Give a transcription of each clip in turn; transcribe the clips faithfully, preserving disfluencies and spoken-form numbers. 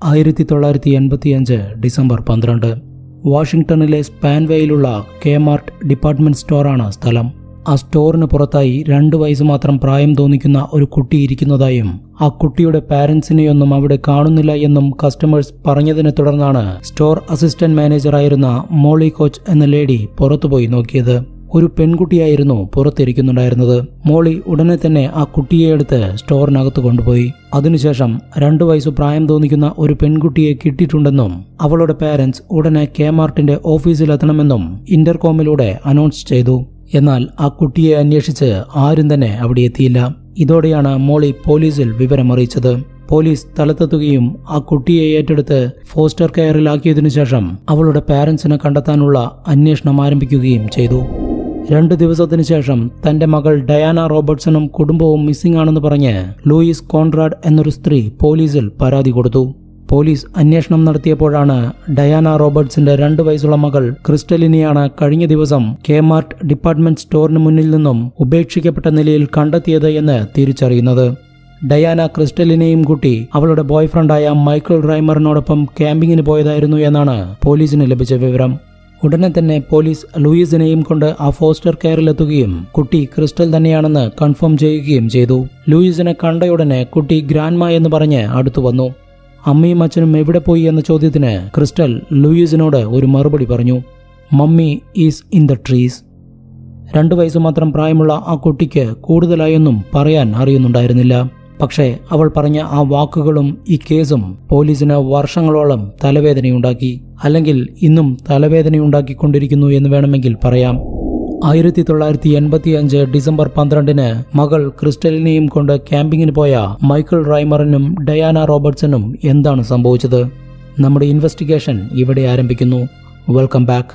ആയിരത്തി തൊള്ളായിരത്തി എൺപത്തി അഞ്ച് ഡിസംബർ പന്ത്രണ്ട്. വാഷിംഗ്ടണിലെ സ്പാൻവേയിലുള്ള കെമാർട്ട് ഡിപ്പാർട്ട്മെന്റ് സ്റ്റോറാണ് സ്ഥലം. ആ സ്റ്റോറിന് പുറത്തായി രണ്ടു വയസ്സ് മാത്രം പ്രായം തോന്നിക്കുന്ന ഒരു കുട്ടി ഇരിക്കുന്നതായും ആ കുട്ടിയുടെ പാരന്റ്സിനെയൊന്നും അവിടെ കാണുന്നില്ല എന്നും കസ്റ്റമേഴ്സ് പറഞ്ഞതിനെ തുടർന്നാണ് സ്റ്റോർ അസിസ്റ്റന്റ് മാനേജറായിരുന്ന മോളി കോച്ച് എന്ന ലേഡി പുറത്തുപോയി നോക്കിയത്. ഒരു പെൺകുട്ടിയായിരുന്നു പുറത്തിരിക്കുന്നുണ്ടായിരുന്നത്. മോളി ഉടനെ തന്നെ ആ കുട്ടിയെ എടുത്ത് സ്റ്റോറിനകത്ത് കൊണ്ടുപോയി. അതിനുശേഷം രണ്ടു വയസ്സ് പ്രായം തോന്നിക്കുന്ന ഒരു പെൺകുട്ടിയെ കിട്ടിയിട്ടുണ്ടെന്നും അവളുടെ പാരന്റ്സ് ഉടനെ കെമാർട്ടിന്റെ ഓഫീസിലെത്തണമെന്നും ഇന്റർകോമിലൂടെ അനൗൺസ് ചെയ്തു. എന്നാൽ ആ കുട്ടിയെ അന്വേഷിച്ച് ആരും തന്നെ അവിടെ എത്തിയില്ല. ഇതോടെയാണ് മോളി പോലീസിൽ വിവരമറിയിച്ചത്. പോലീസ് സ്ഥലത്തെത്തുകയും ആ കുട്ടിയെ ഏറ്റെടുത്ത് ഫോസ്റ്റർ കെയറിലാക്കിയതിനു ശേഷം അവളുടെ പാരന്റ്സിനെ കണ്ടെത്താനുള്ള അന്വേഷണം ആരംഭിക്കുകയും ചെയ്തു. രണ്ടു ദിവസത്തിനു ശേഷം തന്റെ മകൾ ഡയാന റോബർട്ട്സണും കുടുംബവും മിസ്സിംഗ് ആണെന്ന് പറഞ്ഞ് ലൂയിസ് കോൺറാഡ് എന്നൊരു സ്ത്രീ പോലീസിൽ പരാതി കൊടുത്തു. പോലീസ് അന്വേഷണം നടത്തിയപ്പോഴാണ് ഡയാന റോബർട്ട്സിന്റെ രണ്ടു വയസ്സുള്ള മകൾ ക്രിസ്റ്റലിനെയാണ് കഴിഞ്ഞ ദിവസം കെമാർട്ട് ഡിപ്പാർട്ട്മെന്റ് സ്റ്റോറിന് മുന്നിൽ നിന്നും ഉപേക്ഷിക്കപ്പെട്ട നിലയിൽ കണ്ടെത്തിയത് എന്ന് തിരിച്ചറിയുന്നത്. ഡയാന ക്രിസ്റ്റലിനെയും കൂട്ടി അവളുടെ ബോയ്ഫ്രണ്ടായ മൈക്കിൾ റൈമറിനോടൊപ്പം ക്യാമ്പിങ്ങിന് പോയതായിരുന്നു എന്നാണ് പോലീസിന് ലഭിച്ച വിവരം. ഉടനെ തന്നെ പോലീസ് ലൂയിസിനെയും കൊണ്ട് ആ ഫോസ്റ്റർ കെയറിലെത്തുകയും കുട്ടി ക്രിസ്റ്റൽ തന്നെയാണെന്ന് കൺഫേം ചെയ്യുകയും ചെയ്തു. ലൂയിസിനെ കണ്ടയുടനെ കുട്ടി ഗ്രാൻഡ്മ എന്ന് പറഞ്ഞ് അടുത്തു വന്നു. അമ്മയും അച്ഛനും എവിടെ പോയി എന്ന ചോദ്യത്തിന് ക്രിസ്റ്റൽ ലൂയിസിനോട് ഒരു മറുപടി പറഞ്ഞു. Mummy is in the trees. രണ്ടു വയസ്സ് മാത്രം പ്രായമുള്ള ആ കുട്ടിക്ക് കൂടുതലായൊന്നും പറയാൻ അറിയുന്നുണ്ടായിരുന്നില്ല. പക്ഷേ അവൾ പറഞ്ഞ ആ വാക്കുകളും ഈ കേസും പോലീസിന് വർഷങ്ങളോളം തലവേദനയുണ്ടാക്കി, അല്ലെങ്കിൽ ഇന്നും തലവേദനയുണ്ടാക്കിക്കൊണ്ടിരിക്കുന്നു എന്ന് വേണമെങ്കിൽ പറയാം. ആയിരത്തി തൊള്ളായിരത്തി എൺപത്തി അഞ്ച് ഡിസംബർ പന്ത്രണ്ടിന് മകൾ ക്രിസ്റ്റലിനെയും കൊണ്ട് ക്യാമ്പിങ്ങിന് പോയ മൈക്കിൾ റൈമറിനും ഡയാന റോബർട്ട്സണും എന്താണ് സംഭവിച്ചത്? നമ്മുടെ ഇൻവെസ്റ്റിഗേഷൻ ഇവിടെ ആരംഭിക്കുന്നു. Welcome back.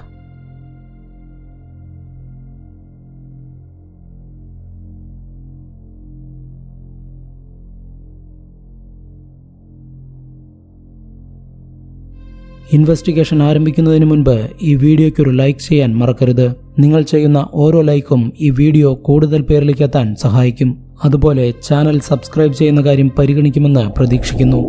ഇൻവെസ്റ്റിഗേഷൻ ആരംഭിക്കുന്നതിന് മുൻപ് ഈ വീഡിയോയ്ക്ക് ഒരു ലൈക്ക് ചെയ്യാൻ മറക്കരുത്. നിങ്ങൾ ചെയ്യുന്ന ഓരോ ലൈക്കും ഈ വീഡിയോ കൂടുതൽ പേരിലേക്ക് എത്താൻ സഹായിക്കും. അതുപോലെ ചാനൽ സബ്സ്ക്രൈബ് ചെയ്യുന്ന കാര്യം പരിഗണിക്കുമെന്ന് പ്രതീക്ഷിക്കുന്നു.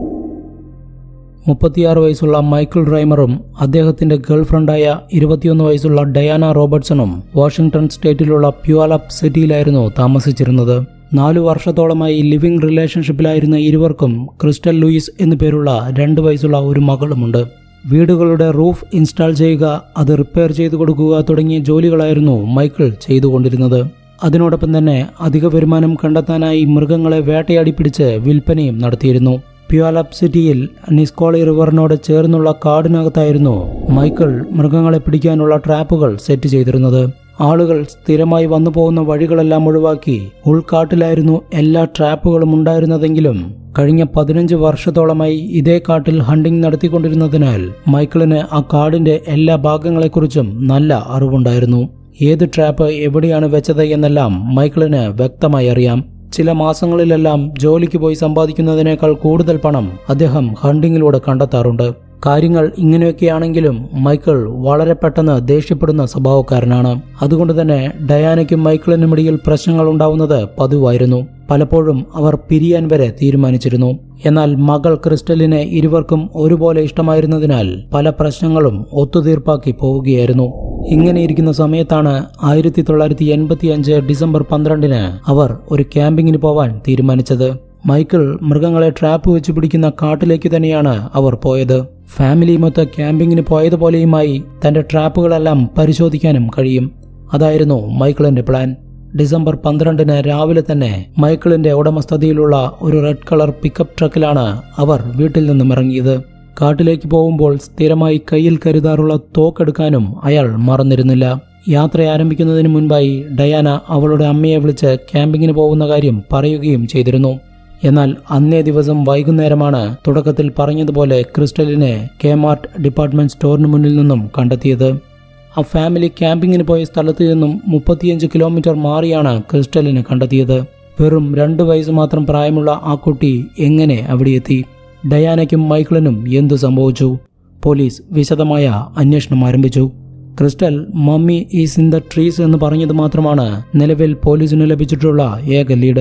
മുപ്പത്തിയാറ് വയസ്സുള്ള മൈക്കിൾ റൈമറും അദ്ദേഹത്തിന്റെ ഗേൾഫ്രണ്ടായ ഇരുപത്തിയൊന്ന് വയസ്സുള്ള ഡയാന റോബർട്ട്സണും വാഷിംഗ്ടൺ സ്റ്റേറ്റിലുള്ള പ്യുവാലപ്പ് സിറ്റിയിലായിരുന്നു താമസിച്ചിരുന്നത്. നാലു വർഷത്തോളമായി ലിവിംഗ് റിലേഷൻഷിപ്പിലായിരുന്ന ഇരുവർക്കും ക്രിസ്റ്റൽ ലൂയിസ് എന്നു പേരുള്ള രണ്ട് വയസ്സുള്ള ഒരു മകളുമുണ്ട്. വീടുകളുടെ റൂഫ് ഇൻസ്റ്റാൾ ചെയ്യുക, അത് റിപ്പയർ ചെയ്തു കൊടുക്കുക തുടങ്ങിയ ജോലികളായിരുന്നു മൈക്കിൾ ചെയ്തുകൊണ്ടിരുന്നത്. അതിനോടൊപ്പം തന്നെ അധിക വരുമാനം കണ്ടെത്താനായി മൃഗങ്ങളെ വേട്ടയാടി പിടിച്ച് വിൽപ്പനയും നടത്തിയിരുന്നു. പ്യുവാലപ്പ് സിറ്റിയിൽ നിസ്കോളി റിവറിനോട് ചേർന്നുള്ള കാടിനകത്തായിരുന്നു മൈക്കിൾ മൃഗങ്ങളെ പിടിക്കാനുള്ള ട്രാപ്പുകൾ സെറ്റ് ചെയ്തിരുന്നത്. ആളുകൾ സ്ഥിരമായി വന്നു പോകുന്ന വഴികളെല്ലാം ഒഴിവാക്കി ഉൾക്കാട്ടിലായിരുന്നു എല്ലാ ട്രാപ്പുകളും ഉണ്ടായിരുന്നതെങ്കിലും കഴിഞ്ഞ പതിനഞ്ച് വർഷത്തോളമായി ഇതേ കാട്ടിൽ ഹണ്ടിങ് നടത്തിക്കൊണ്ടിരുന്നതിനാൽ മൈക്കിളിന് ആ കാടിന്റെ എല്ലാ ഭാഗങ്ങളെക്കുറിച്ചും നല്ല അറിവുണ്ടായിരുന്നു. ഏത് ട്രാപ്പ് എവിടെയാണ് വെച്ചത് എന്നെല്ലാം മൈക്കിളിന് വ്യക്തമായി അറിയാം. ചില മാസങ്ങളിലെല്ലാം ജോലിക്ക് പോയി സമ്പാദിക്കുന്നതിനേക്കാൾ കൂടുതൽ പണം അദ്ദേഹം ഹണ്ടിങ്ങിലൂടെ കണ്ടെത്താറുണ്ട്. കാര്യങ്ങൾ ഇങ്ങനെയൊക്കെയാണെങ്കിലും മൈക്കിൾ വളരെ പെട്ടെന്ന് ദേഷ്യപ്പെടുന്ന സ്വഭാവക്കാരനാണ്. അതുകൊണ്ട് തന്നെ ഡയാനയ്ക്കും മൈക്കിളിനും ഇടയിൽ പ്രശ്നങ്ങൾ ഉണ്ടാവുന്നത് പതിവായിരുന്നു. പലപ്പോഴും അവർ പിരിയാൻ വരെ തീരുമാനിച്ചിരുന്നു. എന്നാൽ മകൾ ക്രിസ്റ്റലിനെ ഇരുവർക്കും ഒരുപോലെ ഇഷ്ടമായിരുന്നതിനാൽ പല പ്രശ്നങ്ങളും ഒത്തുതീർപ്പാക്കി പോവുകയായിരുന്നു. ഇങ്ങനെയിരിക്കുന്ന സമയത്താണ് ആയിരത്തി തൊള്ളായിരത്തി എൺപത്തി അഞ്ച് ഡിസംബർ പന്ത്രണ്ടിന് അവർ ഒരു ക്യാമ്പിങ്ങിന് പോവാൻ തീരുമാനിച്ചത്. മൈക്കിൾ മൃഗങ്ങളെ ട്രാപ്പ് വെച്ച് പിടിക്കുന്ന കാട്ടിലേക്ക് തന്നെയാണ് അവർ പോയത്. ഫാമിലി മൊത്ത ക്യാമ്പിങ്ങിന് പോയതുപോലെയുമായി തന്റെ ട്രാപ്പുകളെല്ലാം പരിശോധിക്കാനും കഴിയും. അതായിരുന്നു മൈക്കിളിന്റെ പ്ലാൻ. ഡിസംബർ പന്ത്രണ്ടിന് രാവിലെ തന്നെ മൈക്കിളിന്റെ ഉടമസ്ഥതയിലുള്ള ഒരു റെഡ് കളർ പിക്കപ്പ് ട്രക്കിലാണ് അവർ വീട്ടിൽ നിന്നും ഇറങ്ങിയത്. കാട്ടിലേക്ക് പോകുമ്പോൾ സ്ഥിരമായി കയ്യിൽ കരുതാറുള്ള തോക്കെടുക്കാനും അയാൾ മറന്നിരുന്നില്ല. യാത്ര ആരംഭിക്കുന്നതിന് മുൻപായി ഡയാന അവളുടെ അമ്മയെ വിളിച്ച് ക്യാമ്പിങ്ങിന് പോകുന്ന കാര്യം പറയുകയും ചെയ്തിരുന്നു. എന്നാൽ അന്നേ ദിവസം വൈകുന്നേരമാണ് തുടക്കത്തിൽ പറഞ്ഞതുപോലെ ക്രിസ്റ്റലിനെ കെമാർട്ട് ഡിപ്പാർട്ട്മെന്റ് സ്റ്റോറിന് മുന്നിൽ നിന്നും കണ്ടെത്തിയത്. ആ ഫാമിലി ക്യാമ്പിങ്ങിന് പോയ സ്ഥലത്ത് നിന്നും മുപ്പത്തിയഞ്ച് കിലോമീറ്റർ മാറിയാണ് ക്രിസ്റ്റലിനെ കണ്ടെത്തിയത്. വെറും രണ്ടു വയസ്സ് മാത്രം പ്രായമുള്ള ആ കുട്ടി എങ്ങനെ അവിടെ എത്തി? ഡയാനയ്ക്കും മൈക്കിളിനും എന്തു സംഭവിച്ചു? പോലീസ് വിശദമായ അന്വേഷണം ആരംഭിച്ചു. Crystal mummy is in the trees എന്ന് പറഞ്ഞത് മാത്രമാണ് നിലവിൽ പോലീസിന് ലഭിച്ചിട്ടുള്ള ഏക ലീഡ്.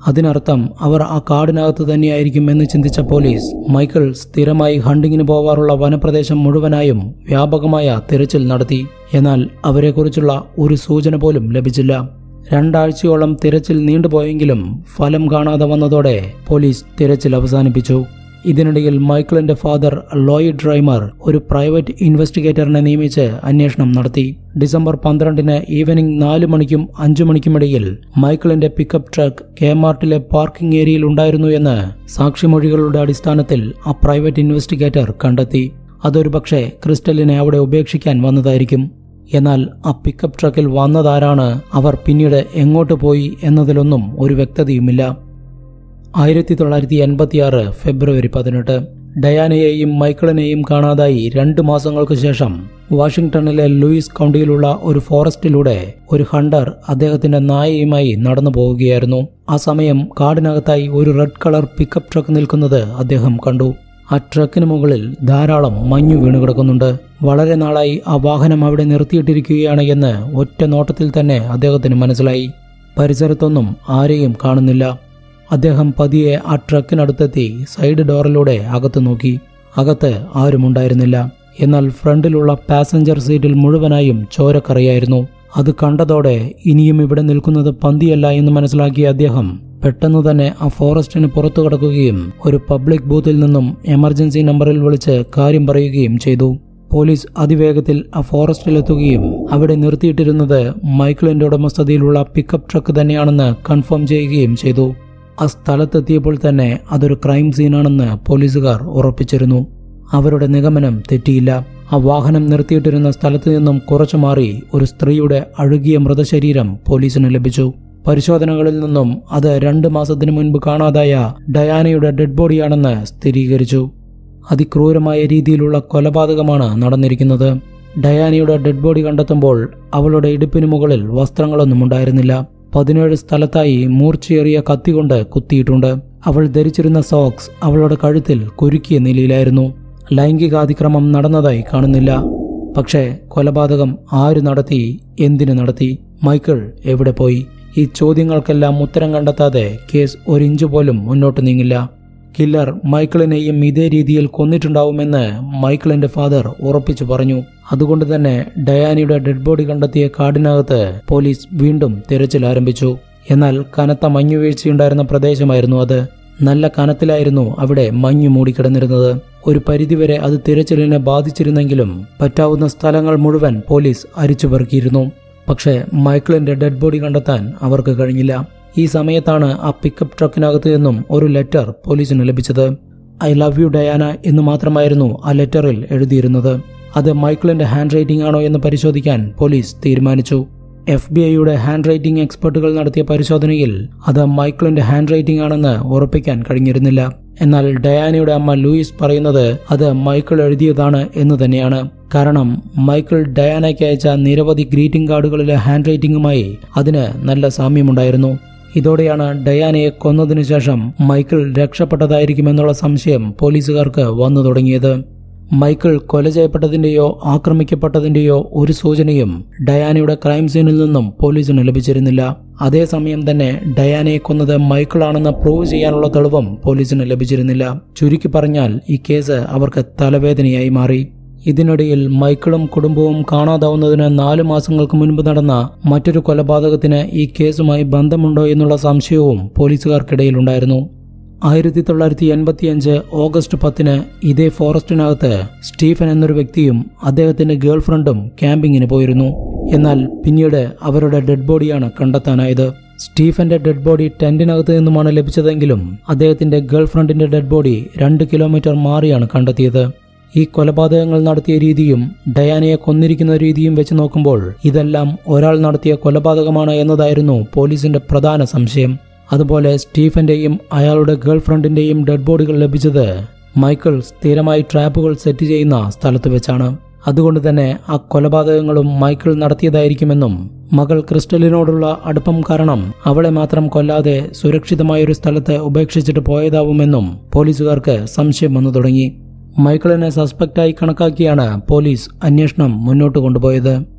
അതിനർത്ഥം അവർ ആ കാടിനകത്ത് തന്നെയായിരിക്കും എന്ന് ചിന്തിച്ച പോലീസ് മൈക്കിൾ സ്ഥിരമായി ഹണ്ടിങ്ങിന് പോവാറുള്ള വനപ്രദേശം മുഴുവനായും വ്യാപകമായ തിരച്ചിൽ നടത്തി. എന്നാൽ അവരെക്കുറിച്ചുള്ള ഒരു സൂചന പോലും ലഭിച്ചില്ല. രണ്ടാഴ്ചയോളം തിരച്ചിൽ നീണ്ടുപോയെങ്കിലും ഫലം കാണാതെ വന്നതോടെ പോലീസ് തിരച്ചിൽ അവസാനിപ്പിച്ചു. ഇതിനിടയിൽ മൈക്കിളിന്റെ ഫാദർ ലോയിഡ് റൈമർ ഒരു പ്രൈവറ്റ് ഇൻവെസ്റ്റിഗേറ്ററിനെ നിയമിച്ച് അന്വേഷണം നടത്തി. ഡിസംബർ പന്ത്രണ്ടിന് ഈവനിംഗ് നാലു മണിക്കും അഞ്ചു മണിക്കുമിടയിൽ മൈക്കിളിന്റെ പിക്കപ്പ് ട്രക്ക് കെമാർട്ടിലെ പാർക്കിംഗ് ഏരിയയിൽ ഉണ്ടായിരുന്നു എന്ന് സാക്ഷിമൊഴികളുടെ അടിസ്ഥാനത്തിൽ ആ പ്രൈവറ്റ് ഇൻവെസ്റ്റിഗേറ്റർ കണ്ടെത്തി. അതൊരു പക്ഷേ ക്രിസ്റ്റലിനെ അവിടെ ഉപേക്ഷിക്കാൻ വന്നതായിരിക്കും. എന്നാൽ ആ പിക്കപ്പ് ട്രക്കിൽ വന്നതാരാണ്, അവർ പിന്നീട് എങ്ങോട്ട് പോയി എന്നതിലൊന്നും ഒരു വ്യക്തതയുമില്ല. ആയിരത്തി തൊള്ളായിരത്തി എൺപത്തിയാറ് ഫെബ്രുവരി പതിനെട്ട് ഡയാനയെയും മൈക്കിളിനെയും കാണാതായി രണ്ടു മാസങ്ങൾക്ക് ശേഷം വാഷിംഗ്ടണിലെ ലൂയിസ് കൗണ്ടിയിലുള്ള ഒരു ഫോറസ്റ്റിലൂടെ ഒരു ഹണ്ടർ അദ്ദേഹത്തിന്റെ നായയുമായി നടന്നു പോവുകയായിരുന്നു. ആ സമയം കാടിനകത്തായി ഒരു റെഡ് കളർ പിക്കപ്പ് ട്രക്ക് നിൽക്കുന്നത് അദ്ദേഹം കണ്ടു. ആ ട്രക്കിന് മുകളിൽ ധാരാളം മഞ്ഞു വീണു കിടക്കുന്നുണ്ട്. വളരെ നാളായി ആ വാഹനം അവിടെ നിർത്തിയിട്ടിരിക്കുകയാണ് എന്ന് ഒറ്റ നോട്ടത്തിൽ തന്നെ അദ്ദേഹത്തിന് മനസ്സിലായി. പരിസരത്തൊന്നും ആരെയും കാണുന്നില്ല. അദ്ദേഹം പതിയെ ആ ട്രക്കിനടുത്തെത്തി സൈഡ് ഡോറിലൂടെ അകത്ത് നോക്കി. അകത്ത് ആരുമുണ്ടായിരുന്നില്ല. എന്നാൽ ഫ്രണ്ടിലുള്ള പാസഞ്ചർ സീറ്റിൽ മുഴുവനായും ചോരക്കറയായിരുന്നു. അത് കണ്ടതോടെ ഇനിയും ഇവിടെ നിൽക്കുന്നത് പന്തിയല്ല എന്ന് മനസ്സിലാക്കിയ അദ്ദേഹം പെട്ടെന്ന് തന്നെ ആ ഫോറസ്റ്റിന് പുറത്തു കടക്കുകയും ഒരു പബ്ലിക് ബൂത്തിൽ നിന്നും എമർജൻസി നമ്പറിൽ വിളിച്ച് കാര്യം പറയുകയും ചെയ്തു. പോലീസ് അതിവേഗത്തിൽ ആ ഫോറസ്റ്റിലെത്തുകയും അവിടെ നിർത്തിയിട്ടിരുന്നത് മൈക്കിളിന്റെ ഉടമസ്ഥതയിലുള്ള പിക്കപ്പ് ട്രക്ക് തന്നെയാണെന്ന് കൺഫേം ചെയ്യുകയും ചെയ്തു. ആ സ്ഥലത്തെത്തിയപ്പോൾ തന്നെ അതൊരു ക്രൈം സീനാണെന്ന് പോലീസുകാർ ഉറപ്പിച്ചിരുന്നു. അവരുടെ നിഗമനം തെറ്റിയില്ല. ആ വാഹനം നിർത്തിയിട്ടിരുന്ന സ്ഥലത്ത് നിന്നും കുറച്ചു മാറി ഒരു സ്ത്രീയുടെ അഴുകിയ മൃതശരീരം പോലീസിന് ലഭിച്ചു. പരിശോധനകളിൽ നിന്നും അത് രണ്ട് മാസത്തിനു മുൻപ് കാണാതായ ഡയാനയുടെ ഡെഡ് ബോഡിയാണെന്ന് സ്ഥിരീകരിച്ചു. അതിക്രൂരമായ രീതിയിലുള്ള കൊലപാതകമാണ് നടന്നിരിക്കുന്നത്. ഡയാനയുടെ ഡെഡ് ബോഡി കണ്ടെത്തുമ്പോൾ അവളുടെ ഇടുപ്പിന് മുകളിൽ വസ്ത്രങ്ങളൊന്നും ഉണ്ടായിരുന്നില്ല. പതിനേഴ് സ്ഥലത്തായി മൂർച്ചയേറിയ കത്തികൊണ്ട് കുത്തിയിട്ടുണ്ട്. അവൾ ധരിച്ചിരുന്ന സോക്സ് അവളുടെ കഴുത്തിൽ കുരുക്കിയ നിലയിലായിരുന്നു. ലൈംഗികാതിക്രമം നടന്നതായി കാണുന്നില്ല. പക്ഷേ കൊലപാതകം ആര് നടത്തി, എന്തിനു നടത്തി, മൈക്കിൾ എവിടെ പോയി? ഈ ചോദ്യങ്ങൾക്കെല്ലാം ഉത്തരം കണ്ടെത്താതെ കേസ് ഒരിഞ്ചു പോലും മുന്നോട്ട് നീങ്ങില്ല. കില്ലർ മൈക്കിളിനെയും ഇതേ രീതിയിൽ കൊന്നിട്ടുണ്ടാവുമെന്ന് മൈക്കിളിന്റെ ഫാദർ ഉറപ്പിച്ചു പറഞ്ഞു. അതുകൊണ്ട് തന്നെ ഡയാനയുടെ ഡെഡ് ബോഡി കണ്ടെത്തിയ കാടിനകത്ത് പോലീസ് വീണ്ടും തിരച്ചിൽ ആരംഭിച്ചു. എന്നാൽ കനത്ത മഞ്ഞുവീഴ്ചയുണ്ടായിരുന്ന പ്രദേശമായിരുന്നു അത്. നല്ല കനത്തിലായിരുന്നു അവിടെ മഞ്ഞു മൂടിക്കിടന്നിരുന്നത്. ഒരു പരിധിവരെ അത് തിരച്ചിലിനെ ബാധിച്ചിരുന്നെങ്കിലും പറ്റാവുന്ന സ്ഥലങ്ങൾ മുഴുവൻ പോലീസ് അരിച്ചുപെറുക്കിയിരുന്നു. പക്ഷേ മൈക്കിളിന്റെ ഡെഡ് ബോഡി കണ്ടെത്താൻ അവർക്ക് കഴിഞ്ഞില്ല. ഈ സമയത്താണ് ആ പിക്കപ്പ് ട്രക്കിനകത്ത് നിന്നും ഒരു ലെറ്റർ പോലീസിന് ലഭിച്ചത്. ഐ ലവ് യു ഡയാന എന്ന് മാത്രമായിരുന്നു ആ ലെറ്ററിൽ എഴുതിയിരുന്നത്. അത് മൈക്കിളിന്റെ ഹാൻഡ് റൈറ്റിംഗ് ആണോ എന്ന് പരിശോധിക്കാൻ പോലീസ് തീരുമാനിച്ചു. എഫ് ബി ഐയുടെ ഹാൻഡ് റൈറ്റിംഗ് എക്സ്പെർട്ടുകൾ നടത്തിയ പരിശോധനയിൽ അത് മൈക്കിളിന്റെ ഹാൻഡ് റൈറ്റിംഗ് ആണെന്ന് ഉറപ്പിക്കാൻ കഴിഞ്ഞിരുന്നില്ല. എന്നാൽ ഡയാനയുടെ അമ്മ ലൂയിസ് പറയുന്നത് അത് മൈക്കിൾ എഴുതിയതാണ് എന്ന് തന്നെയാണ്. കാരണം മൈക്കിൾ ഡയാനയ്ക്ക് അയച്ച നിരവധി ഗ്രീറ്റിംഗ് കാർഡുകളിലെ ഹാൻഡ് റൈറ്റിംഗുമായി അതിന് നല്ല സാമ്യമുണ്ടായിരുന്നു. ഇതോടെയാണ് ഡയാനയെ കൊന്നതിനു ശേഷം മൈക്കിൾ രക്ഷപ്പെട്ടതായിരിക്കുമെന്നുള്ള സംശയം പോലീസുകാർക്ക് വന്നു തുടങ്ങിയത്. മൈക്കിൾ കൊല ചെയ്യപ്പെട്ടതിന്റെയോ ആക്രമിക്കപ്പെട്ടതിന്റെയോ ഒരു സൂചനയും ഡയാനയുടെ ക്രൈം സീനിൽ നിന്നും പോലീസിന് ലഭിച്ചിരുന്നില്ല. അതേസമയം തന്നെ ഡയാനയെ കൊന്നത് മൈക്കിളാണെന്ന് പ്രൂവ് ചെയ്യാനുള്ള തെളിവും പോലീസിന് ലഭിച്ചിരുന്നില്ല. ചുരുക്കി പറഞ്ഞാൽ ഈ കേസ് അവർക്ക് തലവേദനയായി മാറി. ഇതിനിടയിൽ മൈക്കിളും കുടുംബവും കാണാതാവുന്നതിന് നാലു മാസങ്ങൾക്ക് മുൻപ് നടന്ന മറ്റൊരു കൊലപാതകത്തിന് ഈ കേസുമായി ബന്ധമുണ്ടോ എന്നുള്ള സംശയവും പോലീസുകാർക്കിടയിലുണ്ടായിരുന്നു. ആയിരത്തി തൊള്ളായിരത്തി എൺപത്തിയഞ്ച് ഓഗസ്റ്റ് പത്തിന് ഇതേ ഫോറസ്റ്റിനകത്ത് സ്റ്റീഫൻ എന്നൊരു വ്യക്തിയും അദ്ദേഹത്തിന്റെ ഗേൾ ഫ്രണ്ടും ക്യാമ്പിങ്ങിന് പോയിരുന്നു. എന്നാൽ പിന്നീട് അവരുടെ ഡെഡ് ബോഡിയാണ് കണ്ടെത്താനായത്. സ്റ്റീഫന്റെ ഡെഡ് ബോഡി ടെന്റിനകത്ത് നിന്നുമാണ് ലഭിച്ചതെങ്കിലും അദ്ദേഹത്തിന്റെ ഗേൾ ഫ്രണ്ടിന്റെ ഡെഡ് ബോഡി രണ്ട് കിലോമീറ്റർ മാറിയാണ് കണ്ടെത്തിയത്. ഈ കൊലപാതകങ്ങൾ നടത്തിയ രീതിയും ഡയാനയെ കൊന്നിരിക്കുന്ന രീതിയും വെച്ച് നോക്കുമ്പോൾ ഇതെല്ലാം ഒരാൾ നടത്തിയ കൊലപാതകമാണ് എന്നതായിരുന്നു പോലീസിന്റെ പ്രധാന സംശയം. അതുപോലെ സ്റ്റീഫന്റെയും അയാളുടെ ഗേൾ ഫ്രണ്ടിന്റെയും ഡെഡ് ബോഡികൾ ലഭിച്ചത് മൈക്കിൾ സ്ഥിരമായി ട്രാപ്പുകൾ സെറ്റ് ചെയ്യുന്ന സ്ഥലത്ത് വെച്ചാണ്. അതുകൊണ്ട് തന്നെ ആ കൊലപാതകങ്ങളും മൈക്കിൾ നടത്തിയതായിരിക്കുമെന്നും മകൾ ക്രിസ്റ്റലിനോടുള്ള അടുപ്പം കാരണം അവളെ മാത്രം കൊല്ലാതെ സുരക്ഷിതമായൊരു സ്ഥലത്ത് ഉപേക്ഷിച്ചിട്ട് പോയതാവുമെന്നും പോലീസുകാർക്ക് സംശയം വന്നു തുടങ്ങി. മൈക്കിളിനെ സസ്പെക്റ്റായി കണക്കാക്കിയാണ് പോലീസ് അന്വേഷണം മുന്നോട്ട് കൊണ്ടുപോയത്.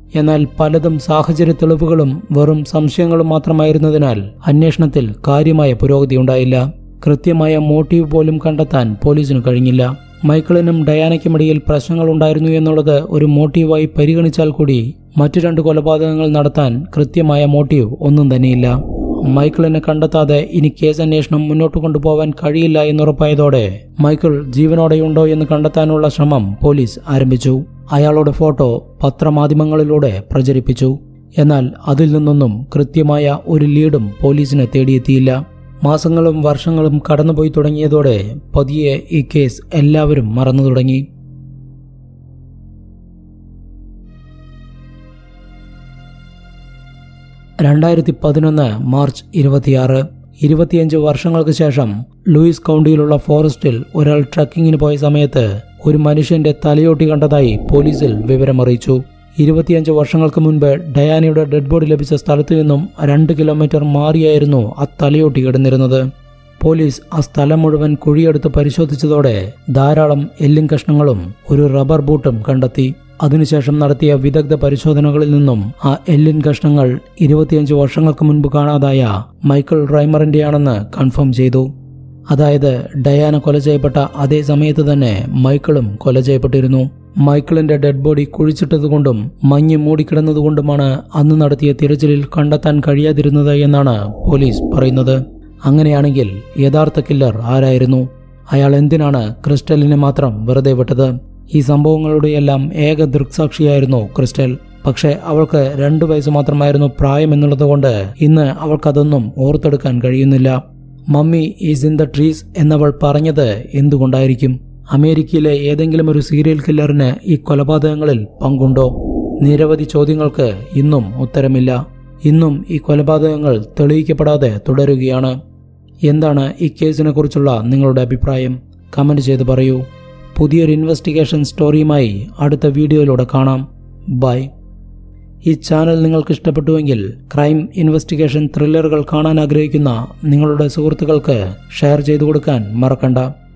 എന്നാൽ പലതും സാഹചര്യ തെളിവുകളും വെറും സംശയങ്ങളും മാത്രമായിരുന്നതിനാൽ അന്വേഷണത്തിൽ കാര്യമായ പുരോഗതി ഉണ്ടായില്ല. കൃത്യമായ മോട്ടീവ് പോലും കണ്ടെത്താൻ പോലീസിന് കഴിഞ്ഞില്ല. മൈക്കിളിനും ഡയാനയ്ക്കുമിടയിൽ പ്രശ്നങ്ങളുണ്ടായിരുന്നു എന്നുള്ളത് ഒരു മോട്ടീവായി പരിഗണിച്ചാൽ കൂടി മറ്റു രണ്ട് കൊലപാതകങ്ങൾ നടത്താൻ കൃത്യമായ മോട്ടീവ് ഒന്നും തന്നെയില്ല. മൈക്കിളിനെ കണ്ടെത്താതെ ഇനി കേസ് അന്വേഷണം മുന്നോട്ട് കൊണ്ടുപോകാൻ കഴിയില്ല എന്നുറപ്പായതോടെ മൈക്കിൾ ജീവനോടെയുണ്ടോ എന്ന് കണ്ടെത്താനുള്ള ശ്രമം പോലീസ് ആരംഭിച്ചു. അയാളുടെ ഫോട്ടോ പത്രമാധ്യമങ്ങളിലൂടെ പ്രചരിപ്പിച്ചു. എന്നാൽ അതിൽ നിന്നൊന്നും കൃത്യമായ ഒരു ലീഡും പോലീസിനെ തേടിയെത്തിയില്ല. മാസങ്ങളും വർഷങ്ങളും കടന്നുപോയി തുടങ്ങിയതോടെ പതിയെ ഈ കേസ് എല്ലാവരും മറന്നു തുടങ്ങി. രണ്ടായിരത്തി പതിനൊന്ന് മാർച്ച് ഇരുപത്തിയാറ് ഇരുപത്തിയഞ്ച് വർഷങ്ങൾക്ക് ശേഷം ലൂയിസ് കൗണ്ടിയിലുള്ള ഫോറസ്റ്റിൽ ഒരാൾ ട്രക്കിങ്ങിന് പോയ സമയത്ത് ഒരു മനുഷ്യന്റെ തലയോട്ടി കണ്ടതായി പോലീസിൽ വിവരമറിയിച്ചു. ഇരുപത്തിയഞ്ച് വർഷങ്ങൾക്ക് മുൻപ് ഡയാനയുടെ ഡെഡ് ബോഡി ലഭിച്ച സ്ഥലത്തു നിന്നും രണ്ട് കിലോമീറ്റർ മാറിയായിരുന്നു ആ തലയോട്ടി കിടന്നിരുന്നത്. പോലീസ് ആ സ്ഥലം മുഴുവൻ കുഴിയെടുത്ത് പരിശോധിച്ചതോടെ ധാരാളം എല്ലിൻ കഷ്ണങ്ങളും ഒരു റബ്ബർ ബൂട്ടും കണ്ടെത്തി. അതിനുശേഷം നടത്തിയ വിദഗ്ധ പരിശോധനകളിൽ നിന്നും ആ എല്ലിൻ കഷ്ണങ്ങൾ ഇരുപത്തിയഞ്ച് വർഷങ്ങൾക്ക് മുൻപ് കാണാതായ മൈക്കിൾ റൈമറിന്റെയാണെന്ന് കൺഫേം ചെയ്തു. അതായത് ഡയാന കൊല ചെയ്യപ്പെട്ട അതേ സമയത്ത് തന്നെ മൈക്കിളും കൊല ചെയ്യപ്പെട്ടിരുന്നു. മൈക്കിളിന്റെ ഡെഡ് ബോഡി കുഴിച്ചിട്ടതുകൊണ്ടും മഞ്ഞ് മൂടിക്കിടന്നതുകൊണ്ടുമാണ് അന്ന് നടത്തിയ തിരച്ചിലിൽ കണ്ടെത്താൻ കഴിയാതിരുന്നത് എന്നാണ് പോലീസ് പറയുന്നത്. അങ്ങനെയാണെങ്കിൽ യഥാർത്ഥ കില്ലർ ആരായിരുന്നു? അയാൾ എന്തിനാണ് ക്രിസ്റ്റലിനെ മാത്രം വെറുതെ വിട്ടത്? ഈ സംഭവങ്ങളുടെയെല്ലാം ഏക ദൃക്സാക്ഷിയായിരുന്നു ക്രിസ്റ്റൽ. പക്ഷെ അവൾക്ക് രണ്ടു വയസ്സ് മാത്രമായിരുന്നു പ്രായം എന്നുള്ളതുകൊണ്ട് ഇന്ന് അവൾക്കതൊന്നും ഓർത്തെടുക്കാൻ കഴിയുന്നില്ല. Mummy is in the trees എന്നവൾ പറഞ്ഞത് എന്തുകൊണ്ടായിരിക്കും? അമേരിക്കയിലെ ഏതെങ്കിലും ഒരു സീരിയൽ കില്ലറിന് ഈ കൊലപാതകങ്ങളിൽ പങ്കുണ്ടോ? നിരവധി ചോദ്യങ്ങൾക്ക് ഇന്നും ഉത്തരമില്ല. ഇന്നും ഈ കൊലപാതകങ്ങൾ തെളിയിക്കപ്പെടാതെ തുടരുകയാണ്. എന്താണ് ഈ കേസിനെ കുറിച്ചുള്ള നിങ്ങളുടെ അഭിപ്രായം? കമന്റ് ചെയ്ത് പറയൂ. പുതിയൊരു ഇൻവെസ്റ്റിഗേഷൻ സ്റ്റോറിയുമായി അടുത്ത വീഡിയോയിലൂടെ കാണാം. ബൈ. ഈ ചാനൽ നിങ്ങൾക്ക് ഇഷ്ടപ്പെട്ടുവെങ്കിൽ ക്രൈം ഇൻവെസ്റ്റിഗേഷൻ ത്രില്ലറുകൾ കാണാൻ ആഗ്രഹിക്കുന്ന നിങ്ങളുടെ സുഹൃത്തുക്കൾക്ക് ഷെയർ ചെയ്തു കൊടുക്കാൻ മറക്കണ്ട.